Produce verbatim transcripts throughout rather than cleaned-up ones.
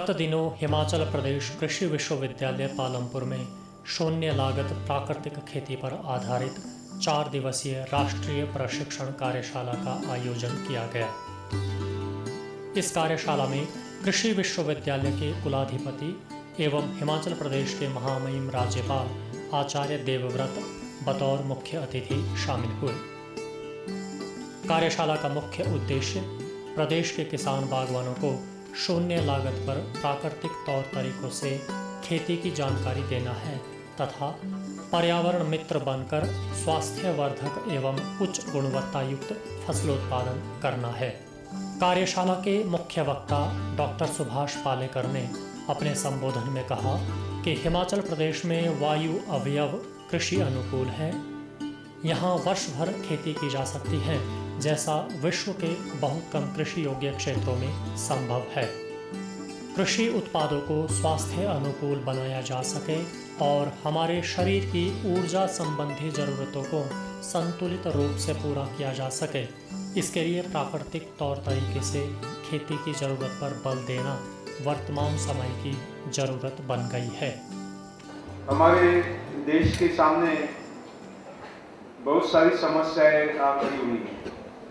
गत दिनों हिमाचल प्रदेश कृषि विश्वविद्यालय पालमपुर में शून्य लागत प्राकृतिक खेती पर आधारित चार दिवसीय राष्ट्रीय प्रशिक्षण कार्यशाला का आयोजन किया गया। इस कार्यशाला में कृषि विश्वविद्यालय के कुलाधिपति एवं हिमाचल प्रदेश के महामहिम राज्यपाल आचार्य देवव्रत बतौर मुख्य अतिथि शामिल हुए। कार्यशाला का मुख्य उद्देश्य प्रदेश के किसान बागवानों को शून्य लागत पर प्राकृतिक तौर तरीकों से खेती की जानकारी देना है तथा पर्यावरण मित्र बनकर स्वास्थ्यवर्धक एवं उच्च गुणवत्ता युक्त फसलोत्पादन करना है। कार्यशाला के मुख्य वक्ता डॉक्टर सुभाष पालेकर ने अपने संबोधन में कहा कि हिमाचल प्रदेश में वायु अवयव कृषि अनुकूल है। यहाँ वर्ष भर खेती की जा सकती है, जैसा विश्व के बहुत कम कृषि योग्य क्षेत्रों में संभव है। कृषि उत्पादों को स्वास्थ्य अनुकूल बनाया जा सके और हमारे शरीर की ऊर्जा संबंधी जरूरतों को संतुलित रूप से पूरा किया जा सके, इसके लिए प्राकृतिक तौर तरीके से खेती की जरूरत पर बल देना वर्तमान समय की जरूरत बन गई है। हमारे देश के सामने बहुत सारी समस्याएं आ खड़ी हुई हैं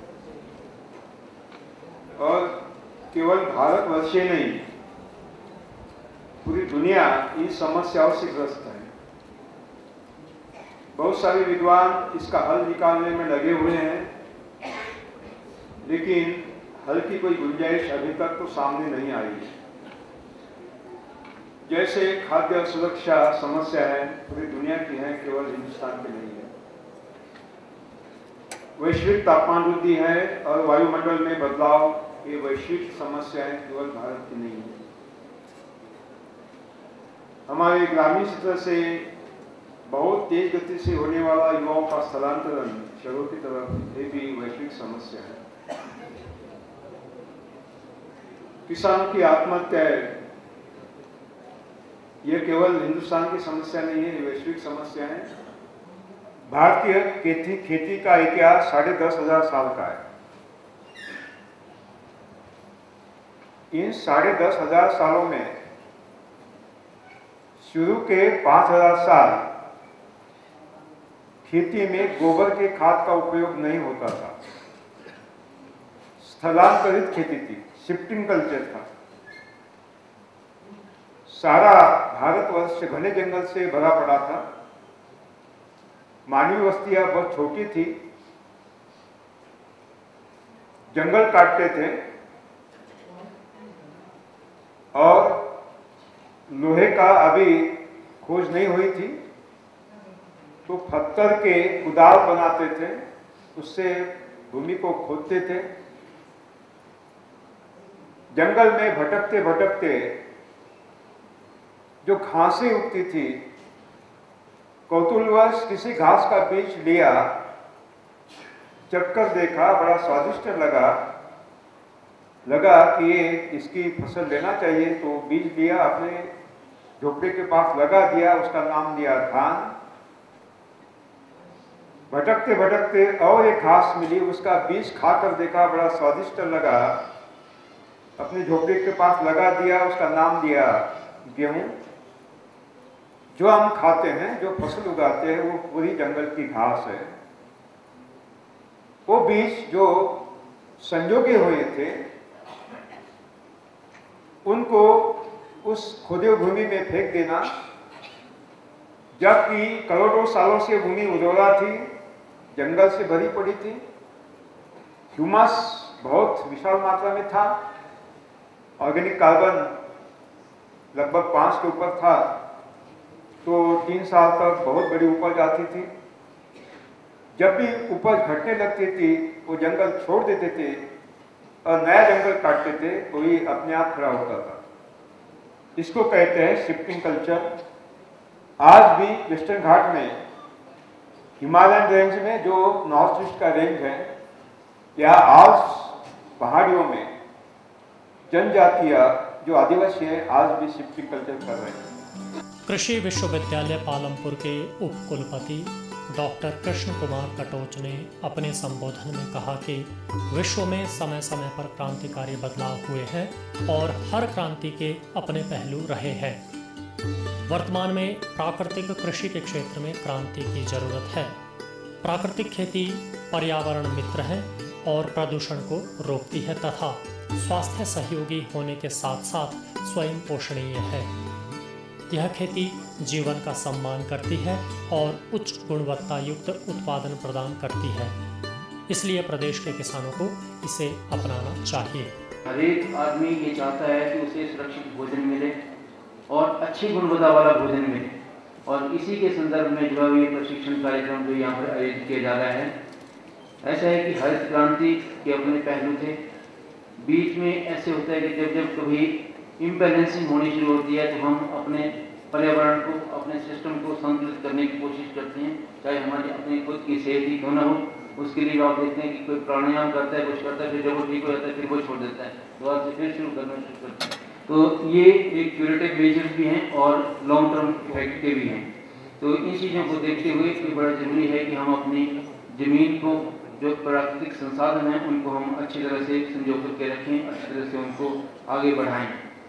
और केवल भारतवर्ष ही नहीं, पूरी दुनिया इन समस्याओं से ग्रस्त है। बहुत सारे विद्वान इसका हल निकालने में लगे हुए हैं, लेकिन हल की कोई गुंजाइश अभी तक तो सामने नहीं आई है। जैसे खाद्य सुरक्षा समस्या है, पूरी दुनिया की है, केवल हिंदुस्तान की नहीं है। वैश्विक तापमान वृद्धि है और वायुमंडल में बदलाव, ये वैश्विक समस्याएं केवल भारत की नहीं है। हमारे ग्रामीण क्षेत्र से बहुत तेज गति से होने वाला युवाओं का स्थलांतरण शहरों की तरफ, ये भी वैश्विक समस्या है। किसानों की आत्महत्याएं, यह केवल हिंदुस्तान की समस्या नहीं है, ये वैश्विक समस्या है। भारतीय खेती खेती का इतिहास साढ़े दस हजार साल का है। इन साढ़े दस हजार सालों में शुरू के पांच हजार साल खेती में गोबर के खाद का उपयोग नहीं होता था। स्थलांतरित खेती थी, शिफ्टिंग कल्चर था। सारा भारतवर्ष घने जंगल से भरा पड़ा था। मानवीय बस्तियां बहुत छोटी थी, जंगल काटते थे और लोहे का अभी खोज नहीं हुई थी, तो पत्थर के कुदाल बनाते थे, उससे भूमि को खोदते थे। जंगल में भटकते भटकते जो घासें उगती थी, कौतूहलवश किसी घास का बीज लिया, चखकर देखा, बड़ा स्वादिष्ट लगा लगा कि ये इसकी फसल लेना चाहिए, तो बीज लिया, अपने झोपड़े के पास लगा दिया, उसका नाम दिया धान। भटकते भटकते और एक घास मिली, उसका बीज खाकर देखा, बड़ा स्वादिष्ट लगा, अपने झोपड़े के पास लगा दिया, उसका नाम दिया गेहूं। जो हम खाते हैं, जो फसल उगाते हैं, वो पूरी जंगल की घास है। वो बीज जो संजोगे हुए थे, उनको उस खुदे भूमि में फेंक देना, जबकि करोड़ों सालों से भूमि उर्वरा थी, जंगल से भरी पड़ी थी, ह्यूमस बहुत विशाल मात्रा में था, ऑर्गेनिक कार्बन लगभग पांच के ऊपर था, तो तीन साल तक बहुत बड़ी उपज आती थी। जब भी उपज घटने लगती थी, वो जंगल छोड़ देते थे और नया जंगल काटते थे, तो ये अपने आप खड़ा होता था। इसको कहते हैं शिफ्टिंग कल्चर। आज भी वेस्टर्न घाट में, हिमालयन रेंज में, जो नॉर्थ ईस्ट का रेंज है, या आल्प्स पहाड़ियों में जनजातियां जो आदिवासी हैं, आज भी शिफ्टिंग कल्चर कर रहे हैं। कृषि विश्वविद्यालय पालमपुर के उप कुलपति डॉक्टर कृष्ण कुमार कटोच ने अपने संबोधन में कहा कि विश्व में समय समय पर क्रांतिकारी बदलाव हुए हैं और हर क्रांति के अपने पहलू रहे हैं। वर्तमान में प्राकृतिक कृषि के क्षेत्र में क्रांति की जरूरत है। प्राकृतिक खेती पर्यावरण मित्र है और प्रदूषण को रोकती है तथा स्वास्थ्य सहयोगी होने के साथ साथ स्वयं पोषणीय है। यह खेती जीवन का सम्मान करती है और उच्च गुणवत्ता युक्त उत्पादन प्रदान करती है। इसलिए प्रदेश के किसानों को इसे अपनाना चाहिए। हर एक आदमी ये चाहता है कि उसे सुरक्षित भोजन मिले और अच्छी गुणवत्ता वाला भोजन मिले, और इसी के संदर्भ में जो है ये प्रशिक्षण कार्यक्रम जो यहाँ पर आयोजित किया जा रहा है। ऐसा है कि हरित क्रांति के अपने पहलू थे। बीच में ऐसे होता है कि जब जब कभी इम्बैलेंसिंग होनी शुरू होती है तो हम अपने पर्यावरण को, अपने सिस्टम को संतुलित करने की कोशिश करते हैं, चाहे हमारी अपनी खुद की सेहत ही क्यों ना हो। उसके लिए आप देखते हैं कि कोई प्राणायाम करता है, कुछ करता है, फिर जब वो ठीक हो जाता है फिर वो छोड़ देता है, दोबारा से फिर शुरू करना शुरू करता है। तो ये एक क्यूरेटिव मेजर्स भी हैं और लॉन्ग टर्म इफेक्ट के भी हैं। तो इन चीज़ों को देखते हुए ये बड़ा ज़रूरी है कि हम अपनी ज़मीन को, जो प्राकृतिक संसाधन हैं, उनको हम अच्छी तरह से संजो करके रखें, अच्छी तरह से उनको आगे बढ़ाएं।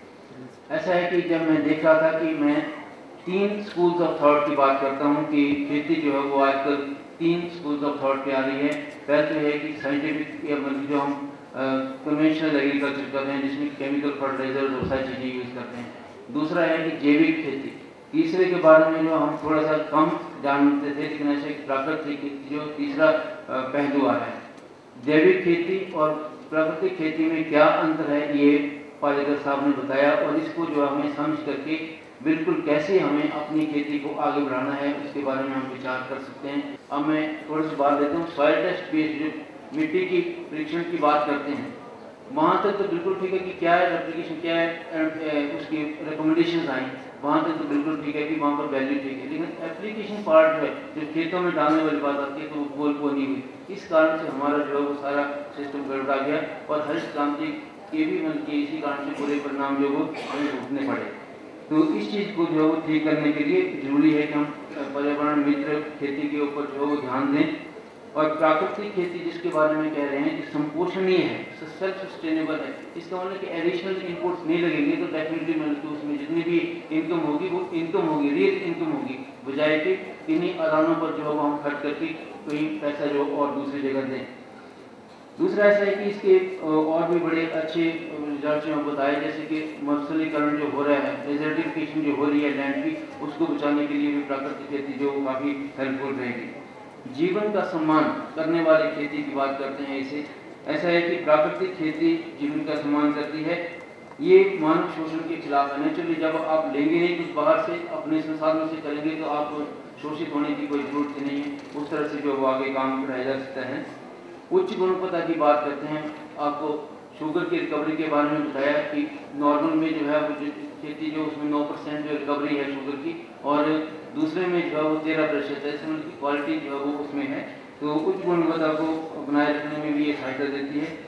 ऐसा है कि जब मैं देख रहा था कि मैं तीन स्कूल्स ऑफ थॉट की बात करता हूँ कि खेती जो है वो आजकल तीन स्कूल्स ऑफ थॉट पे आ रही है। पहले तो है कि साइंटिफिक या मतलब जो हम कन्वेंशनल एग्रीकल्चर कर रहे हैं जिसमें केमिकल फर्टिलाइजर्स और सारी चीज़ें यूज़ करते हैं। दूसरा है कि जैविक खेती। तीसरे के बारे में जो हम थोड़ा सा कम जानते थे, लेकिन ऐसे प्राकृतिक खेती जो तीसरा पहलू आ रहा है। जैविक खेती और प्राकृतिक खेती में क्या अंतर है ये पालेकर साहब ने बताया, और इसको जो हमें समझ करके बिल्कुल कैसे हमें अपनी खेती को आगे बढ़ाना है उसके बारे में हम विचार कर सकते हैं। अब मैं थोड़ी सी बात देता हूँ। सॉइल टेस्ट बेस्ड जो मिट्टी की परीक्षण की बात करते हैं, वहाँ तक तो बिल्कुल ठीक है कि क्या है एप्लीकेशन, क्या है उसकी रिकमेंडेशन आई, वहाँ तक तो बिल्कुल ठीक है कि वहाँ पर वैल्यू ठीक है। लेकिन एप्लीकेशन पार्ट है जो खेतों में डालने वाली बात आती है तो वो बोल वो नहीं हुई। इस कारण से हमारा जो है वो सारा सिस्टम गड़बड़ा गया और हरित क्रांति के भी मतलब इसी कारण से बुरे परिणाम जो वो हमें भुगतने पड़े। तो इस चीज़ को जो है वो ठीक करने के लिए जरूरी है कि हम पर्यावरण मित्र खेती के ऊपर जो है वो ध्यान दें। और प्राकृतिक खेती जिसके बारे में कह रहे हैं कि संपोषणीय है, सेल्फ सस्टेनेबल है, इसका मतलब कि एडिशनल इनपुट्स नहीं लगेंगे तो डेफिनेटली मतलब कि उसमें जितनी भी इनकम होगी वो इनकम होगी, रियल इनकम होगी, बजाय कि इन्हीं आदानों पर जो है वो हम खर्च करके कोई पैसा जो और दूसरी जगह दें। दूसरा ऐसा है कि इसके और भी बड़े अच्छे रिजल्ट में बताए, जैसे कि मफसलीकरण जो हो रहा है, डेजर्टिफिकेशन जो हो रही है लैंड की, उसको बचाने के लिए भी प्राकृतिक खेती जो काफ़ी हेल्पफुल रहेगी। जीवन का सम्मान करने वाली खेती की बात करते हैं इसे। ऐसा है कि प्राकृतिक खेती जीवन का सम्मान करती है, ये मानव शोषण के खिलाफ है। नेचुरली जब आप लेंगे नहीं कुछ बाहर से, अपने संसाधनों से करेंगे तो आप शोषित होने की कोई जरूरत नहीं है। उस तरह से जो वो आगे काम कराया जा सकता है। उच्च गुणवत्ता की बात करते हैं, आपको शुगर की रिकवरी के बारे में बताया कि नॉर्मल में जो है वो जो खेती जो उसमें नौ परसेंट जो रिकवरी है शुगर की, और दूसरे में जो है वो तेरह प्रतिशत है। इसमें की क्वालिटी जो है वो उसमें है, तो उच्च गुणवत्ता को बनाए रखने में भी ये सहायता देती है।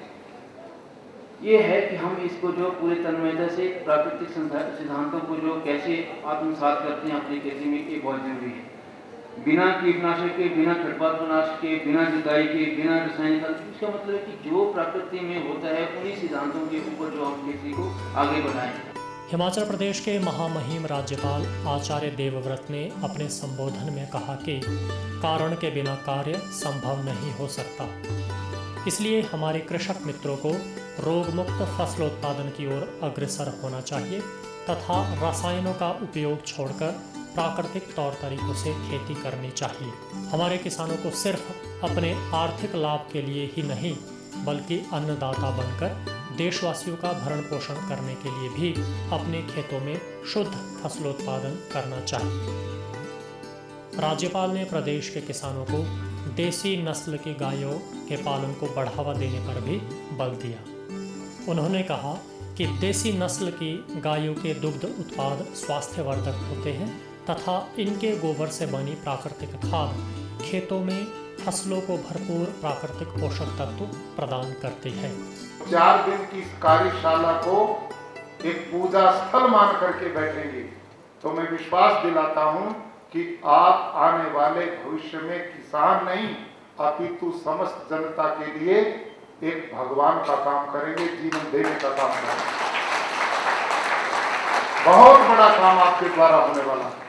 ये है कि हम इसको जो पूरे तन्मयता से प्राकृतिक सिद्धांतों को जो कैसे आत्मसात करते हैं अपनी खेती में, ये बहुत जरूरी है। बिना कीटनाशक के, बिना खरपतवारनाशक के, बिना जुताई के, बिना रासायनिक खाद, इसका मतलब है कि जो प्रकृति में होता है उन्हीं सिद्धांतों के ऊपर जो हम खेती को आगे बढ़ाएं। हिमाचल प्रदेश के महामहिम राज्यपाल आचार्य देवव्रत ने अपने संबोधन में कहा कि कारण के बिना कार्य संभव नहीं हो सकता। इसलिए हमारे कृषक मित्रों को रोग मुक्त फसलोत्पादन की ओर अग्रसर होना चाहिए तथा रसायनों का उपयोग छोड़कर प्राकृतिक तौर तरीकों से खेती करनी चाहिए। हमारे किसानों को सिर्फ अपने आर्थिक लाभ के लिए ही नहीं बल्कि अन्नदाता बनकर देशवासियों का भरण पोषण करने के लिए भी अपने खेतों में शुद्ध फसलोत्पादन करना चाहिए। राज्यपाल ने प्रदेश के किसानों को देसी नस्ल की गायों के पालन को बढ़ावा देने पर भी बल दिया। उन्होंने कहा कि देसी नस्ल की गायों के दुग्ध उत्पाद स्वास्थ्यवर्धक होते हैं तथा इनके गोबर से बनी प्राकृतिक खाद खेतों में फसलों को भरपूर प्राकृतिक पोषक तत्व प्रदान करती है। चार दिन की कार्यशाला को एक पूजा स्थल मान करके बैठेंगे तो मैं विश्वास दिलाता हूं कि आप आने वाले भविष्य में किसान नहीं अपितु समस्त जनता के लिए एक भगवान का काम करेंगे, जीवन देने का काम करेंगे। बहुत बड़ा काम आपके द्वारा होने वाला है।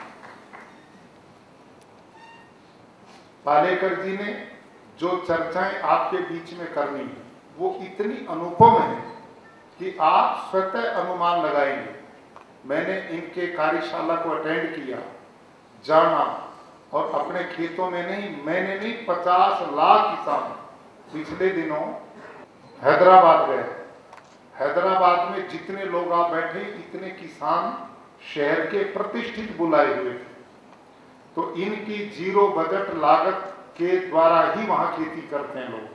पालेकर जी ने जो चर्चाएं आपके बीच में करनी है वो इतनी अनुपम है कि आप स्वतः अनुमान लगाएंगे। मैंने इनके कार्यशाला को अटेंड किया, जाना, और अपने खेतों में नहीं, मैंने नहीं, पचास लाख किसान पिछले दिनों हैदराबाद गए। हैदराबाद में जितने लोग आप बैठे इतने किसान शहर के प्रतिष्ठित बुलाए हुए थे। तो इनकी जीरो बजट लागत के द्वारा ही वहां खेती करते हैं लोग।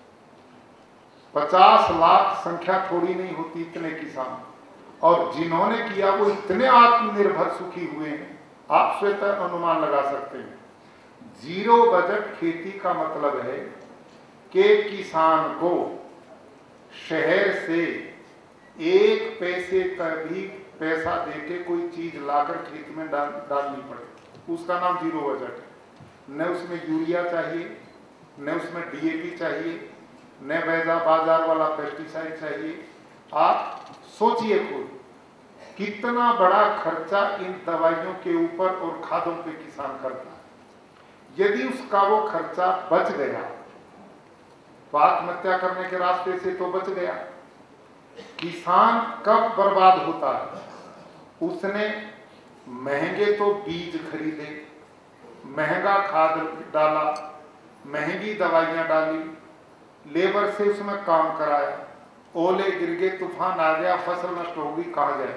पचास लाख संख्या थोड़ी नहीं होती इतने किसान, और जिन्होंने किया वो इतने आत्मनिर्भर सुखी हुए हैं, आप स्वतः अनुमान लगा सकते हैं। जीरो बजट खेती का मतलब है कि किसान को शहर से एक पैसे का भी पैसा देके कोई चीज लाकर खेत में डाल डालनी पड़े, उसका नाम जीरो बजट है। न उसमें यूरिया चाहिए, न उसमें डीएपी चाहिए, न वैजा बाजार वाला पेस्टिसाइड चाहिए। आप सोचिए खुद कितना बड़ा खर्चा इन दवाइयों के ऊपर और खादों पे किसान करता है। यदि उसका वो खर्चा बच गया तो आत्महत्या करने के रास्ते से तो बच गया। किसान कब बर्बाद होता है? उसने महंगे तो बीज खरीदे, महंगा खाद डाला, महंगी दवाइयां डाली, लेबर से उसमें काम कराया, ओले गिर गए, तूफान आ गया, फसल नष्ट हो गई, कहां जाए?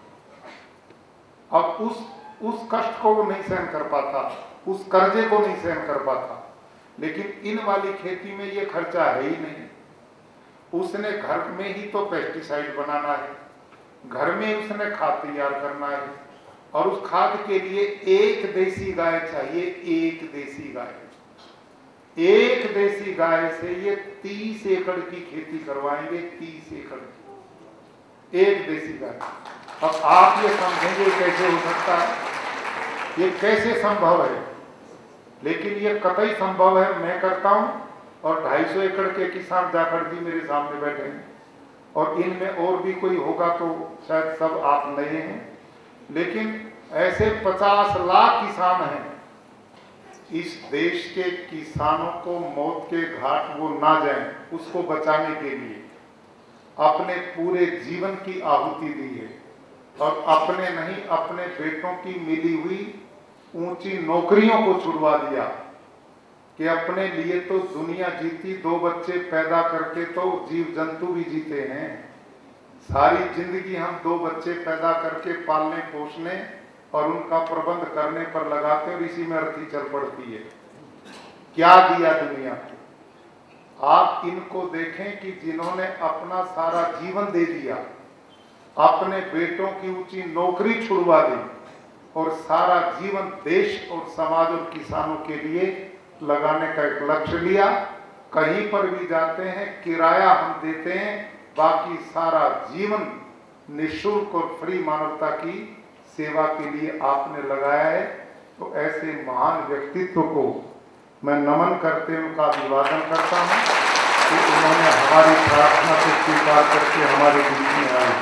अब उस उस कष्ट को वो नहीं सहन कर पाता, उस कर्जे को नहीं सहन कर पाता। लेकिन इन वाली खेती में ये खर्चा है ही नहीं। उसने घर में ही तो पेस्टिसाइड बनाना है, घर में उसने खाद तैयार करना है, और उस खाद के लिए एक देसी गाय चाहिए। एक देसी गाय, एक देसी गाय से ये तीस एकड़ की खेती करवाएंगे। तीस एकड़ की एक देसी गाय। अब आप ये समझेंगे कैसे हो सकता है, ये कैसे संभव है? लेकिन ये कतई संभव है। मैं करता हूं, और ढाई सौ एकड़ के किसान जाखड़ जी मेरे सामने बैठे हैं, और इनमें और भी कोई होगा तो शायद सब आप नए हैं। लेकिन ऐसे पचास लाख किसान हैं। इस देश के किसानों को मौत के घाट वो ना जाएं, उसको बचाने के लिए अपने पूरे जीवन की आहुति दी है, और अपने नहीं अपने बेटों की मिली हुई ऊंची नौकरियों को छुड़वा दिया कि अपने लिए तो दुनिया जीती, दो बच्चे पैदा करके तो जीव जंतु भी जीते हैं। सारी जिंदगी हम दो बच्चे पैदा करके पालने पोषने और उनका प्रबंध करने पर लगाते हैं, और इसी में अर्थी चल पड़ती है। क्या दिया दुनिया को? आप इनको देखें कि जिन्होंने अपना सारा जीवन दे दिया, अपने बेटों की ऊंची नौकरी छुड़वा दी, और सारा जीवन देश और समाज और किसानों के लिए लगाने का एक लक्ष्य लिया। कहीं पर भी जाते हैं किराया हम देते हैं, बाकी सारा जीवन निःशुल्क और फ्री मानवता की सेवा के लिए आपने लगाया है। तो ऐसे महान व्यक्तित्व को मैं नमन करते हुए उनका अभिवादन करता हूँ कि उन्होंने हमारी प्रार्थना को स्वीकार करके हमारे बीच में आए।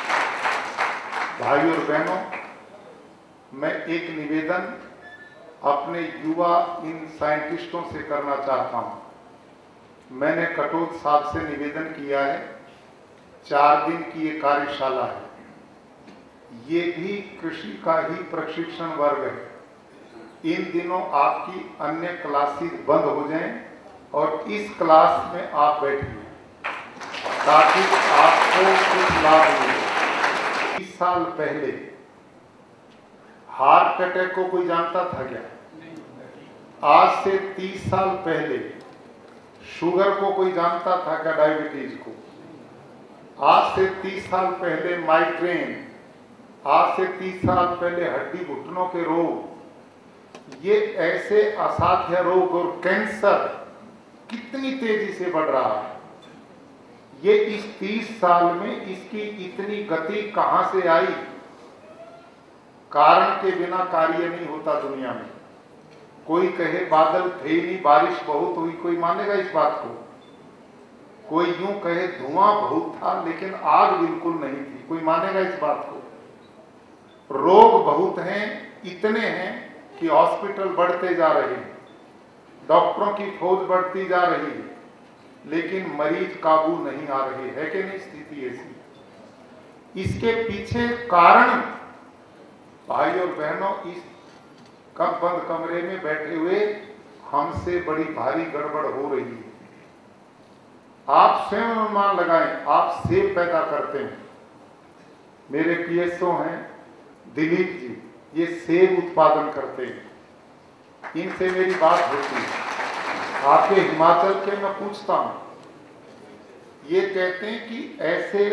भाई और बहनों, मैं एक निवेदन अपने युवा इन साइंटिस्टों से करना चाहता हूं। मैंने कटोच साहब से निवेदन किया है, चार दिन की ये कार्यशाला है, ये भी कृषि का ही प्रशिक्षण वर्ग है। इन दिनों आपकी अन्य क्लासेस बंद हो जाएं और इस क्लास में आप बैठिए ताकि आपको कुछ लाभ मिले। बीस साल पहले हार्ट अटैक को कोई जानता था क्या? आज से तीस साल पहले शुगर को कोई जानता था क्या? डायबिटीज को। आज से तीस साल पहले माइग्रेन, आज से तीस साल पहले हड्डी घुटनों के रोग, ये ऐसे असाध्य रोग और कैंसर कितनी तेजी से बढ़ रहा है। ये इस तीस साल में इसकी इतनी गति कहां से आई? कारण के बिना कार्य नहीं होता दुनिया में। कोई कहे बादल थे ही नहीं, बारिश बहुत हुई, कोई मानेगा इस बात को? कोई यूं कहे धुआं बहुत था लेकिन आग बिल्कुल नहीं थी, कोई मानेगा इस बात को? रोग बहुत हैं, इतने हैं कि हॉस्पिटल बढ़ते जा रहे हैं, डॉक्टरों की फौज बढ़ती जा रही है, लेकिन मरीज काबू नहीं आ रहे, है कि नहीं स्थिति ऐसी? इसके पीछे कारण, भाई और बहनों, इस कब बंद कमरे में बैठे हुए हमसे बड़ी भारी गड़बड़ हो रही है। आप स्वयं अनुमान लगाएं, आप सेब पैदा करते हैं, मेरे पीएसओ हैं दिलीप जी, ये सेब उत्पादन करते हैं, इनसे मेरी बात होती है। आपके हिमाचल के मैं पूछता हूं, ये कहते हैं कि ऐसे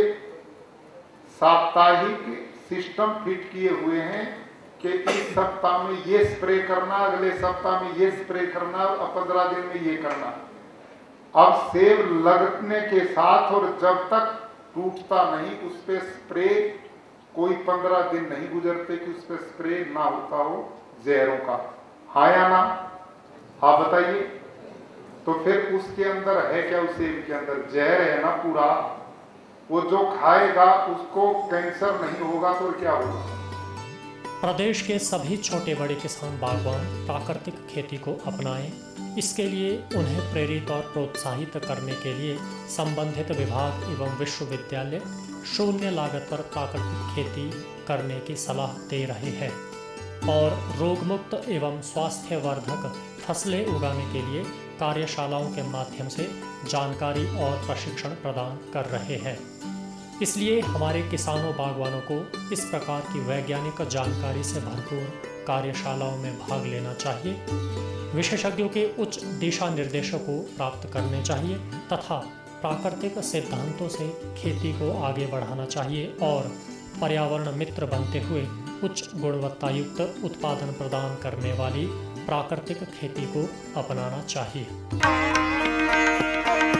साप्ताहिक सिस्टम फिट किए हुए हैं कि इस सप्ताह में ये स्प्रे करना, अगले सप्ताह में ये स्प्रे करना और पंद्रह दिन में ये करना। अब सेब लगने के साथ और जब तक टूटता नहीं उस पर स्प्रे, कोई पंद्रह दिन नहीं गुजरते कि उस पर स्प्रे ना होता हो जहरों का, हाँ या ना? हाँ बताइए। तो फिर उसके अंदर है क्या? उस सेब के अंदर जहर है ना पूरा। वो जो खाएगा उसको कैंसर नहीं होगा तो क्या होगा? प्रदेश के सभी छोटे बड़े किसान बागवान प्राकृतिक खेती को अपनाएं। इसके लिए उन्हें प्रेरित और प्रोत्साहित करने के लिए संबंधित विभाग एवं विश्वविद्यालय शून्य लागत पर प्राकृतिक खेती करने की सलाह दे रहे हैं और रोगमुक्त एवं स्वास्थ्यवर्धक फसलें उगाने के लिए कार्यशालाओं के माध्यम से जानकारी और प्रशिक्षण प्रदान कर रहे हैं। इसलिए हमारे किसानों बागवानों को इस प्रकार की वैज्ञानिक जानकारी से भरपूर कार्यशालाओं में भाग लेना चाहिए, विशेषज्ञों के उच्च दिशा निर्देशों को प्राप्त करने चाहिए तथा प्राकृतिक सिद्धांतों से खेती को आगे बढ़ाना चाहिए और पर्यावरण मित्र बनते हुए उच्च गुणवत्ता युक्त उत्पादन प्रदान करने वाली प्राकृतिक खेती को अपनाना चाहिए।